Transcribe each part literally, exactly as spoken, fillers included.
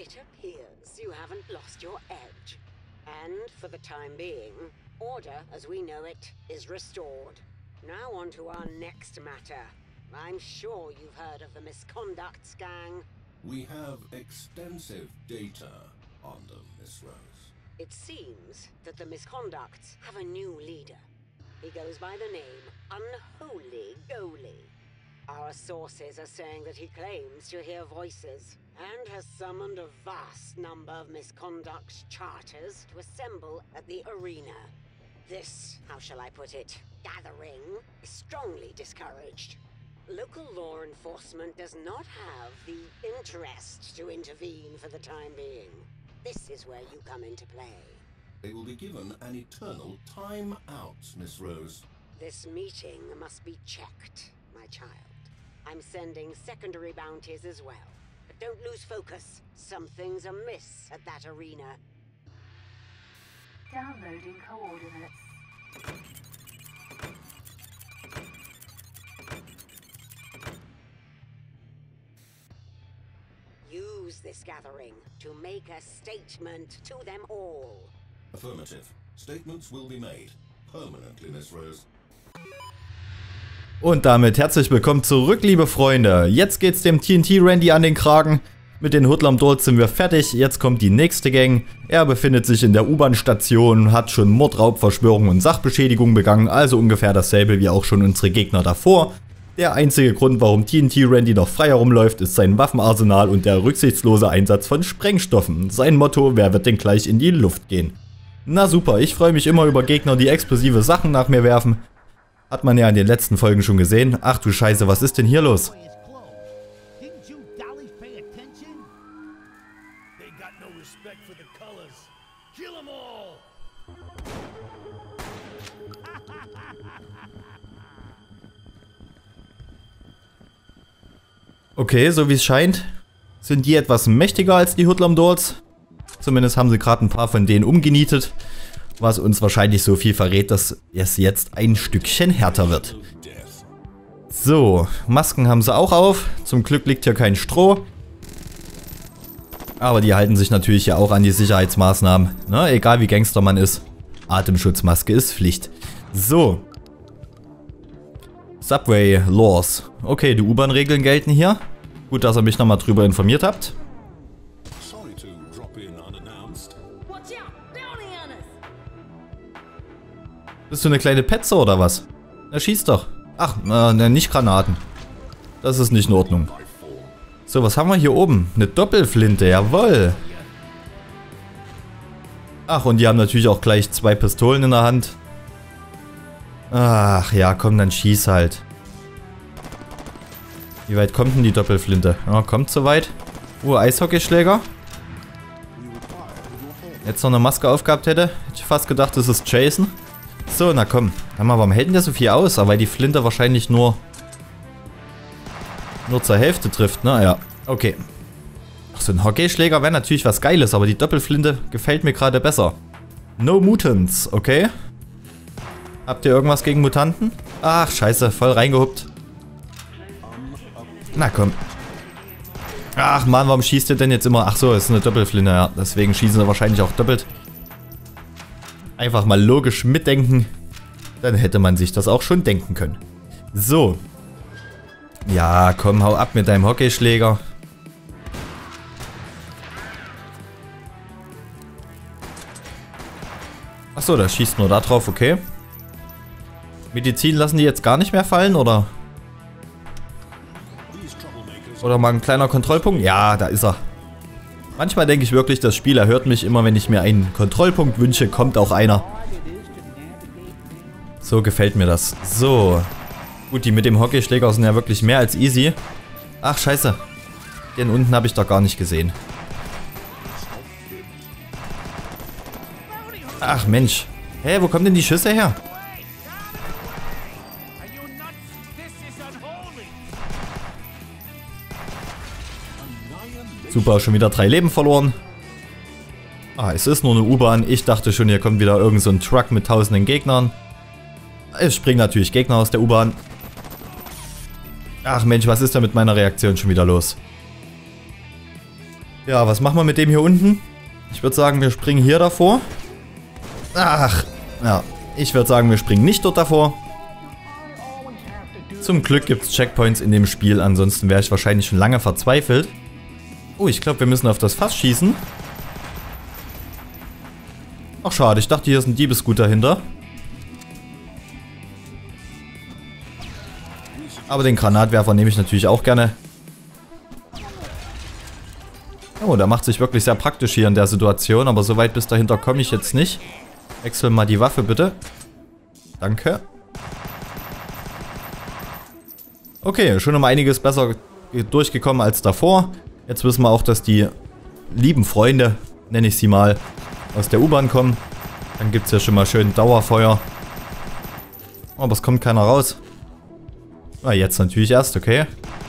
It appears you haven't lost your edge. And for the time being, order as we know it is restored. Now on to our next matter. I'm sure you've heard of the Misconducts gang. We have extensive data on them, Miss Rose. It seems that the Misconducts have a new leader. He goes by the name Unholy Goalie. Our sources are saying that he claims to hear voices and has summoned a vast number of Misconduct's charters to assemble at the arena. This, how shall I put it, gathering is strongly discouraged. Local law enforcement does not have the interest to intervene for the time being. This is where you come into play. They will be given an eternal time out, Miss Rose. This meeting must be checked, my child. I'm sending secondary bounties as well. But don't lose focus. Something's amiss at that arena. Downloading coordinates. Use this gathering to make a statement to them all. Affirmative. Statements will be made. Permanently, Miss Rose. Und damit herzlich willkommen zurück, liebe Freunde. Jetzt geht's dem T N T Randy an den Kragen. Mit den Hoodlum Dolls sind wir fertig. Jetzt kommt die nächste Gang. Er befindet sich in der U-Bahn-Station, hat schon Mord, Raub, Verschwörung und Sachbeschädigung begangen. Also ungefähr dasselbe wie auch schon unsere Gegner davor. Der einzige Grund, warum T N T Randy noch frei herumläuft, ist sein Waffenarsenal und der rücksichtslose Einsatz von Sprengstoffen. Sein Motto, wer wird denn gleich in die Luft gehen? Na super, ich freue mich immer über Gegner, die explosive Sachen nach mir werfen. Hat man ja in den letzten Folgen schon gesehen. Ach du Scheiße, was ist denn hier los? Okay, so wie es scheint, sind die etwas mächtiger als die Hoodlum Dolls. Zumindest haben sie gerade ein paar von denen umgenietet, was uns wahrscheinlich so viel verrät, dass es jetzt ein Stückchen härter wird. So, Masken haben sie auch auf. Zum Glück liegt hier kein Stroh. Aber die halten sich natürlich ja auch an die Sicherheitsmaßnahmen. Ne? Egal wie Gangster man ist. Atemschutzmaske ist Pflicht. So. Subway Laws. Okay, die U-Bahn-Regeln gelten hier. Gut, dass ihr mich nochmal drüber informiert habt. Bist du eine kleine Petze oder was? Na, schieß doch. Ach, äh, ne, nicht Granaten. Das ist nicht in Ordnung. So, was haben wir hier oben? Eine Doppelflinte, jawohl. Ach, und die haben natürlich auch gleich zwei Pistolen in der Hand. Ach ja, komm, dann schieß halt. Wie weit kommt denn die Doppelflinte? Ja, kommt so weit. Oh, Eishockeyschläger. Jetzt noch eine Maske aufgehabt hätte, hätte ich fast gedacht, das ist Jason. So, na komm. Ja, mal, warum hält denn der so viel aus? Aber weil die Flinte wahrscheinlich nur nur zur Hälfte trifft, ne? Ja, okay. Ach, so ein Hockeyschläger wäre natürlich was Geiles, aber die Doppelflinte gefällt mir gerade besser. No Mutants, okay. Habt ihr irgendwas gegen Mutanten? Ach, scheiße, voll reingehuppt. Na komm. Ach man, warum schießt ihr denn jetzt immer? Ach so, ist eine Doppelflinte, ja. Deswegen schießen sie wahrscheinlich auch doppelt. Einfach mal logisch mitdenken. Dann hätte man sich das auch schon denken können. So. Ja, komm, hau ab mit deinem Hockeyschläger. Ach so, das schießt nur da drauf, okay. Medizin lassen die jetzt gar nicht mehr fallen, oder? Oder mal ein kleiner Kontrollpunkt? Ja, da ist er. Manchmal denke ich wirklich, das Spiel erhört mich immer, wenn ich mir einen Kontrollpunkt wünsche, kommt auch einer. So gefällt mir das. So. Gut, die mit dem Hockeyschläger sind ja wirklich mehr als easy. Ach, scheiße. Den unten habe ich doch gar nicht gesehen. Ach, Mensch. Hä, wo kommen denn die Schüsse her? Super, schon wieder drei Leben verloren. Ah, es ist nur eine U-Bahn. Ich dachte schon, hier kommt wieder irgend so ein Truck mit tausenden Gegnern. Es springen natürlich Gegner aus der U-Bahn. Ach Mensch, was ist da mit meiner Reaktion schon wieder los? Ja, was machen wir mit dem hier unten? Ich würde sagen, wir springen hier davor. Ach, ja. Ich würde sagen, wir springen nicht dort davor. Zum Glück gibt es Checkpoints in dem Spiel, ansonsten wäre ich wahrscheinlich schon lange verzweifelt. Oh, ich glaube, wir müssen auf das Fass schießen. Ach, schade, ich dachte, hier ist ein Diebesgut dahinter. Aber den Granatwerfer nehme ich natürlich auch gerne. Oh, der macht sich wirklich sehr praktisch hier in der Situation, aber so weit bis dahinter komme ich jetzt nicht. Wechsel mal die Waffe, bitte. Danke. Okay, schon um einiges besser durchgekommen als davor. Jetzt wissen wir auch, dass die lieben Freunde, nenne ich sie mal, aus der U-Bahn kommen. Dann gibt es ja schon mal schön Dauerfeuer. Aber es kommt keiner raus. Na, jetzt natürlich erst, okay.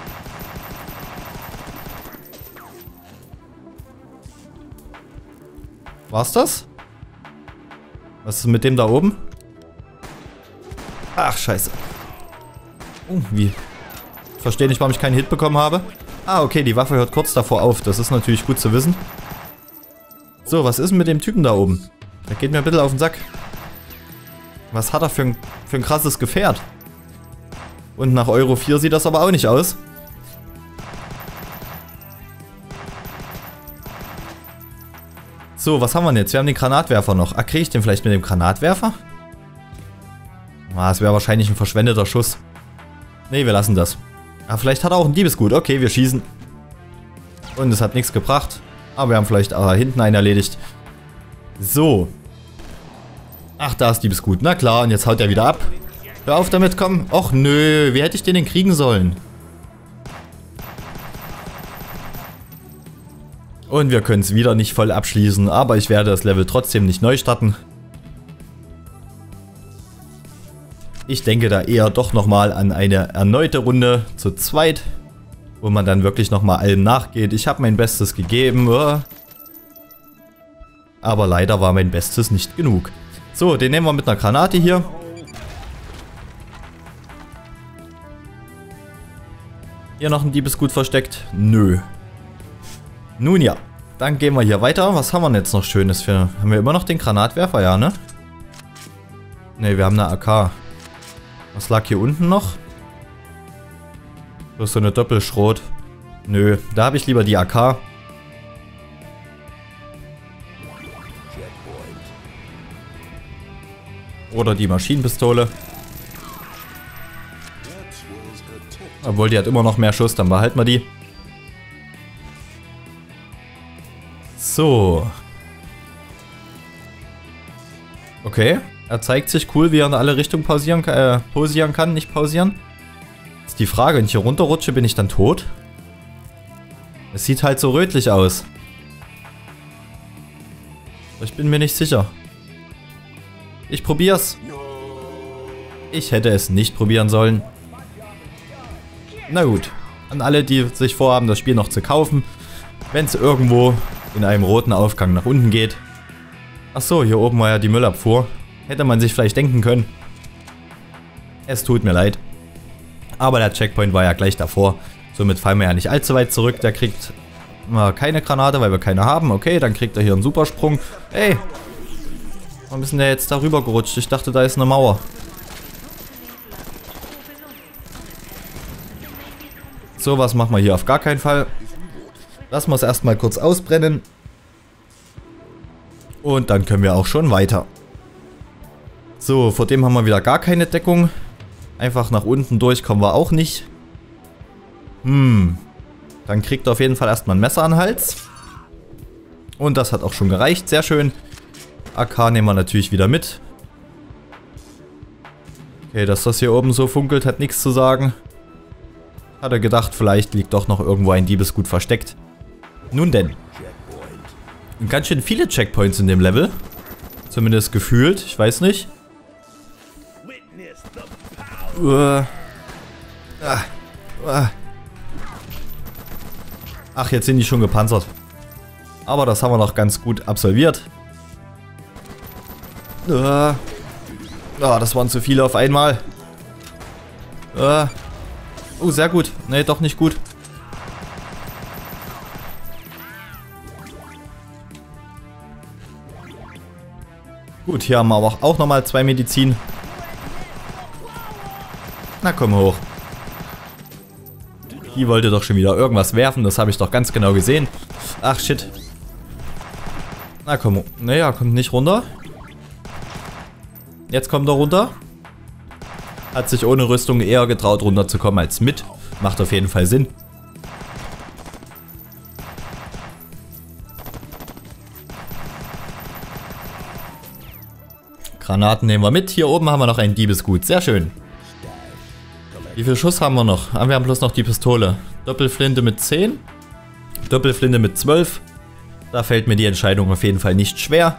War's das? Was ist mit dem da oben? Ach, scheiße. Oh, wie? Ich verstehe nicht, warum ich keinen Hit bekommen habe. Ah, okay, die Waffe hört kurz davor auf. Das ist natürlich gut zu wissen. So, was ist denn mit dem Typen da oben? Der geht mir ein bisschen auf den Sack. Was hat er für ein, für ein krasses Gefährt? Und nach Euro vier sieht das aber auch nicht aus. So, was haben wir denn jetzt? Wir haben den Granatwerfer noch. Ah, kriege ich den vielleicht mit dem Granatwerfer? Ah, es wäre wahrscheinlich ein verschwendeter Schuss. Ne, wir lassen das. Ah, vielleicht hat er auch ein Diebesgut. Okay, wir schießen. Und es hat nichts gebracht. Aber wir haben vielleicht ah, hinten einen erledigt. So. Ach, da ist Diebesgut. Na klar, und jetzt haut er wieder ab. Hör auf damit, komm. Och nö, wie hätte ich den denn kriegen sollen? Und wir können es wieder nicht voll abschließen, aber ich werde das Level trotzdem nicht neu starten. Ich denke da eher doch nochmal an eine erneute Runde zu zweit, wo man dann wirklich nochmal allem nachgeht. Ich habe mein Bestes gegeben, aber leider war mein Bestes nicht genug. So, den nehmen wir mit einer Granate hier. Hier noch ein Diebesgut versteckt? Nö. Nun ja, dann gehen wir hier weiter. Was haben wir denn jetzt noch Schönes für... Haben wir immer noch den Granatwerfer, ja, ne? Ne, wir haben eine A K. Was lag hier unten noch? Das ist so eine Doppelschrot. Nö, da habe ich lieber die A K. Oder die Maschinenpistole. Obwohl, die hat immer noch mehr Schuss, dann behalten wir die. So. Okay. Er zeigt sich cool, wie er in alle Richtungen pausieren, äh, posieren kann, nicht pausieren. Ist die Frage, wenn ich hier runterrutsche, bin ich dann tot? Es sieht halt so rötlich aus. Ich bin mir nicht sicher. Ich probier's. Ich hätte es nicht probieren sollen. Na gut. An alle, die sich vorhaben, das Spiel noch zu kaufen. Wenn es irgendwo in einem roten Aufgang nach unten geht. Achso, hier oben war ja die Müllabfuhr. Hätte man sich vielleicht denken können. Es tut mir leid. Aber der Checkpoint war ja gleich davor. Somit fallen wir ja nicht allzu weit zurück. Der kriegt äh, keine Granate, weil wir keine haben. Okay, dann kriegt er hier einen Supersprung. Ey! Warum ist denn der jetzt darüber gerutscht? Ich dachte, da ist eine Mauer. So was machen wir hier auf gar keinen Fall. Lassen wir es erstmal kurz ausbrennen. Und dann können wir auch schon weiter. So, vor dem haben wir wieder gar keine Deckung. Einfach nach unten durch kommen wir auch nicht. Hm. Dann kriegt er auf jeden Fall erstmal ein Messer an den Hals. Und das hat auch schon gereicht. Sehr schön. A K nehmen wir natürlich wieder mit. Okay, dass das hier oben so funkelt, hat nichts zu sagen. Hat er gedacht, vielleicht liegt doch noch irgendwo ein Diebesgut versteckt. Nun denn. Ganz schön viele Checkpoints in dem Level. Zumindest gefühlt, ich weiß nicht. Uh. Ah. Uh. Ach, jetzt sind die schon gepanzert. Aber das haben wir noch ganz gut absolviert. Uh. Oh, das waren zu viele auf einmal. Uh. Oh, sehr gut. Ne, doch nicht gut. Gut, hier haben wir aber auch nochmal zwei Medizin. Na komm hoch. Die wollte doch schon wieder irgendwas werfen, das habe ich doch ganz genau gesehen. Ach shit. Na komm, naja, kommt nicht runter. Jetzt kommt er runter. Hat sich ohne Rüstung eher getraut runterzukommen als mit. Macht auf jeden Fall Sinn. Granaten nehmen wir mit. Hier oben haben wir noch ein Diebesgut. Sehr schön. Wie viel Schuss haben wir noch? Ah, wir haben bloß noch die Pistole. Doppelflinte mit zehn. Doppelflinte mit zwölf. Da fällt mir die Entscheidung auf jeden Fall nicht schwer.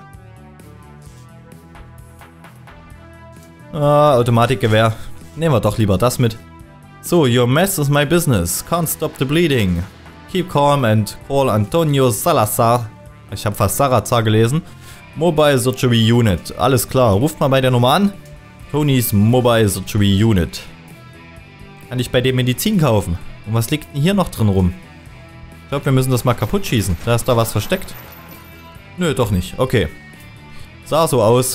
Ah, Automatikgewehr. Nehmen wir doch lieber das mit. So, your mess is my business. Can't stop the bleeding. Keep calm and call Antonio Salazar. Ich habe fast Salazar gelesen. Mobile Surgery Unit. Alles klar, ruft mal bei der Nummer an. Tonys Mobile Surgery Unit. Kann ich bei dem Medizin kaufen? Und was liegt denn hier noch drin rum? Ich glaube, wir müssen das mal kaputt schießen. Da ist da was versteckt. Nö, doch nicht. Okay. Sah so aus.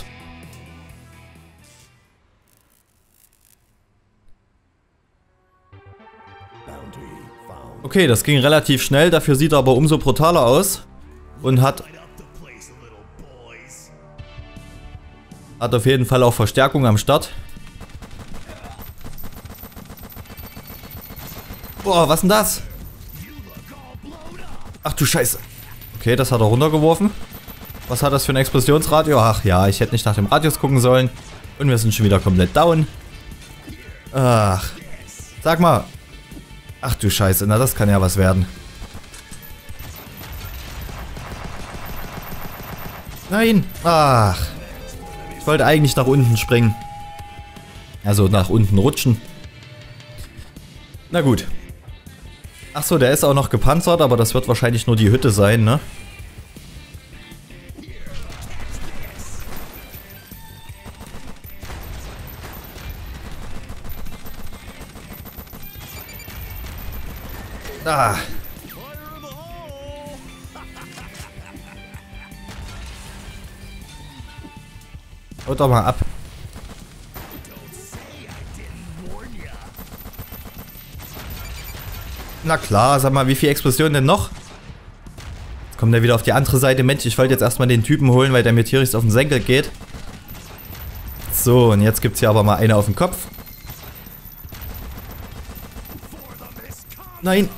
Okay, das ging relativ schnell. Dafür sieht er aber umso brutaler aus. Und hat... Hat auf jeden Fall auch Verstärkung am Start. Boah, was denn das? Ach du Scheiße. Okay, das hat er runtergeworfen. Was hat das für ein Explosionsradio? Ach ja, ich hätte nicht nach dem Radius gucken sollen. Und wir sind schon wieder komplett down. Ach. Sag mal. Ach du Scheiße, na das kann ja was werden. Nein. Ach. Ich wollte eigentlich nach unten springen. Also nach unten rutschen. Na gut. Achso, der ist auch noch gepanzert, aber das wird wahrscheinlich nur die Hütte sein, ne? Ah. Haut doch mal ab. Na klar, sag mal, wie viel Explosionen denn noch? Jetzt kommt er wieder auf die andere Seite. Mensch, ich wollte jetzt erstmal den Typen holen, weil der mir tierisch auf den Senkel geht. So, und jetzt gibt es hier aber mal eine auf den Kopf. Nein.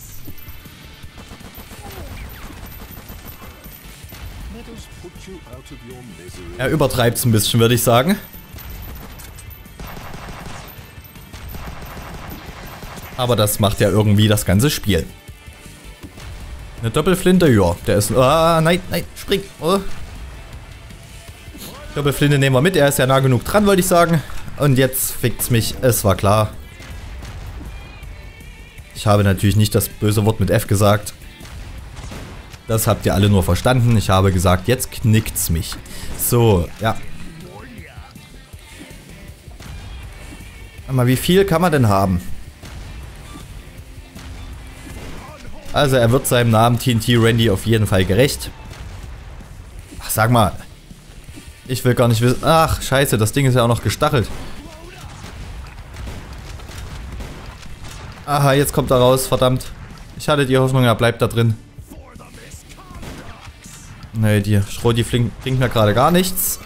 Er übertreibt es ein bisschen, würde ich sagen. Aber das macht ja irgendwie das ganze Spiel. Eine Doppelflinte, ja. Der ist... Ah, nein, nein, spring. Oh. Doppelflinte nehmen wir mit. Er ist ja nah genug dran, wollte ich sagen. Und jetzt fickt's mich. Es war klar. Ich habe natürlich nicht das böse Wort mit F gesagt. Das habt ihr alle nur verstanden. Ich habe gesagt, jetzt knickt's mich. So, ja. Aber wie viel kann man denn haben? Also er wird seinem Namen T N T Randy auf jeden Fall gerecht. Ach, sag mal. Ich will gar nicht wissen. Ach, scheiße, das Ding ist ja auch noch gestachelt. Aha, jetzt kommt er raus, verdammt. Ich hatte die Hoffnung, er bleibt da drin. Nee, die Schrot, die bringt mir gerade gar nichts.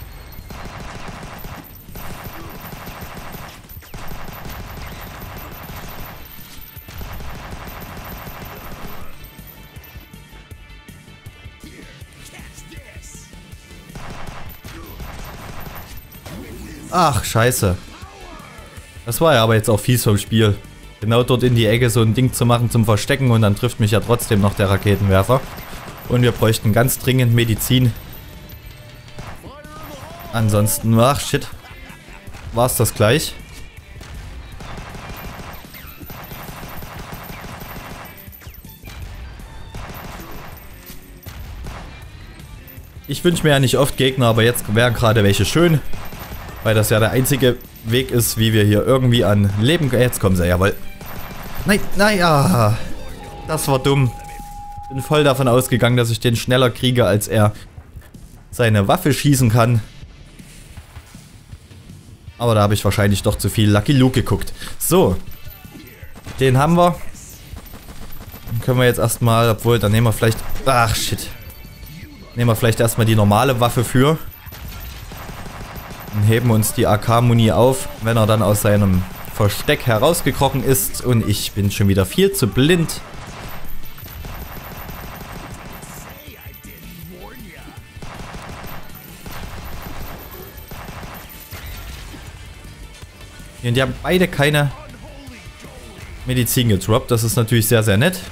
Ach, scheiße. Das war ja aber jetzt auch fies vom Spiel. Genau dort in die Ecke so ein Ding zu machen zum Verstecken und dann trifft mich ja trotzdem noch der Raketenwerfer. Und wir bräuchten ganz dringend Medizin. Ansonsten, ach shit. War es das gleich? Ich wünsche mir ja nicht oft Gegner, aber jetzt wären gerade welche schön. Weil das ja der einzige Weg ist, wie wir hier irgendwie an Leben... Jetzt kommen sie, jawohl. Nein, nein, ja. Das war dumm. Bin voll davon ausgegangen, dass ich den schneller kriege als er. seine Waffe schießen kann. Aber da habe ich wahrscheinlich doch zu viel Lucky Luke geguckt. So. Den haben wir. Dann können wir jetzt erstmal, obwohl, dann nehmen wir vielleicht... Ach, shit. Nehmen wir vielleicht erstmal die normale Waffe für. Und heben uns die A K-Muni auf, wenn er dann aus seinem Versteck herausgekrochen ist. Und ich bin schon wieder viel zu blind. Und die haben beide keine Medizin gedroppt. Das ist natürlich sehr, sehr nett.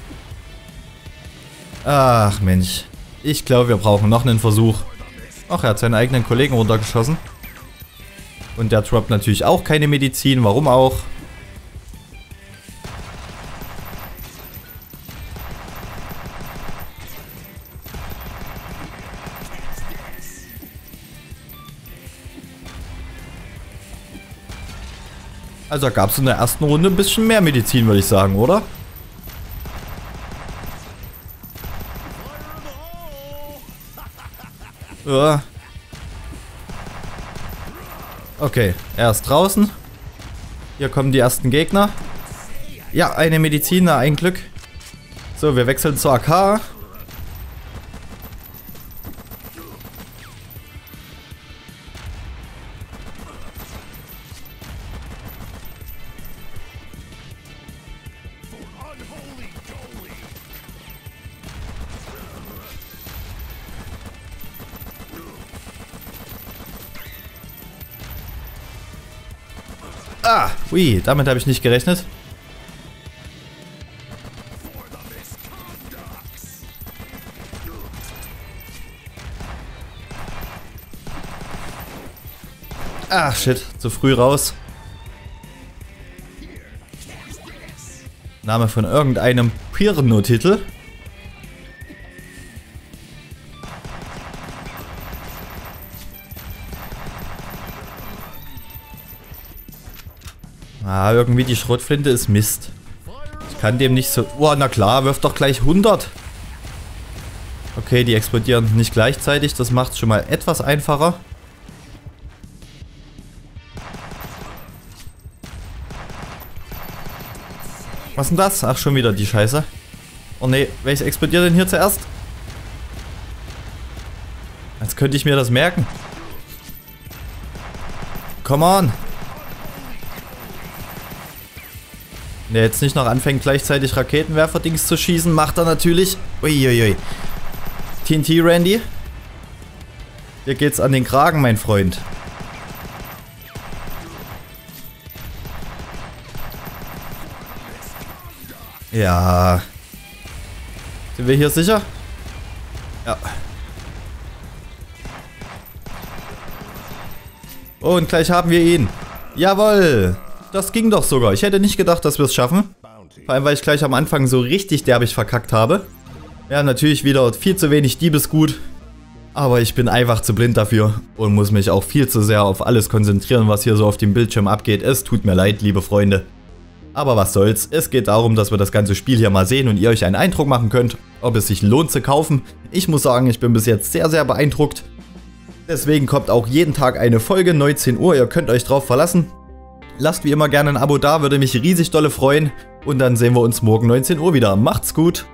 Ach Mensch. Ich glaube, wir brauchen noch einen Versuch. Ach, er hat seinen eigenen Kollegen runtergeschossen. Und der droppt natürlich auch keine Medizin. Warum auch? Also gab es in der ersten Runde ein bisschen mehr Medizin, würde ich sagen, oder? Ja. Okay, er ist draußen. Hier kommen die ersten Gegner. Ja, eine Medizin, na, ein Glück. So, wir wechseln zur A K. Ah, ui, damit habe ich nicht gerechnet. Ach, shit, zu früh raus. Name von irgendeinem Pirno-Titel. Ah, irgendwie die Schrotflinte ist Mist. Ich kann dem nicht so... Oh, na klar, wirft doch gleich hundert. Okay, die explodieren nicht gleichzeitig. Das macht es schon mal etwas einfacher. Was ist denn das? Ach, schon wieder die Scheiße. Oh ne, welches explodiert denn hier zuerst? Als könnte ich mir das merken. Come on. Wenn der jetzt nicht noch anfängt, gleichzeitig Raketenwerfer-Dings zu schießen, macht er natürlich... Uiuiui. T N T Randy. Hier geht's an den Kragen, mein Freund. Ja. Sind wir hier sicher? Ja. Und gleich haben wir ihn. Jawohl. Das ging doch sogar. Ich hätte nicht gedacht, dass wir es schaffen. Vor allem, weil ich gleich am Anfang so richtig derbig verkackt habe. Ja, natürlich wieder viel zu wenig Diebesgut. Aber ich bin einfach zu blind dafür und muss mich auch viel zu sehr auf alles konzentrieren, was hier so auf dem Bildschirm abgeht. Es tut mir leid, liebe Freunde. Aber was soll's. Es geht darum, dass wir das ganze Spiel hier mal sehen und ihr euch einen Eindruck machen könnt, ob es sich lohnt zu kaufen. Ich muss sagen, ich bin bis jetzt sehr, sehr beeindruckt. Deswegen kommt auch jeden Tag eine Folge, neunzehn Uhr. Ihr könnt euch drauf verlassen. Lasst wie immer gerne ein Abo da, würde mich riesig dolle freuen. Und dann sehen wir uns morgen neunzehn Uhr wieder. Macht's gut!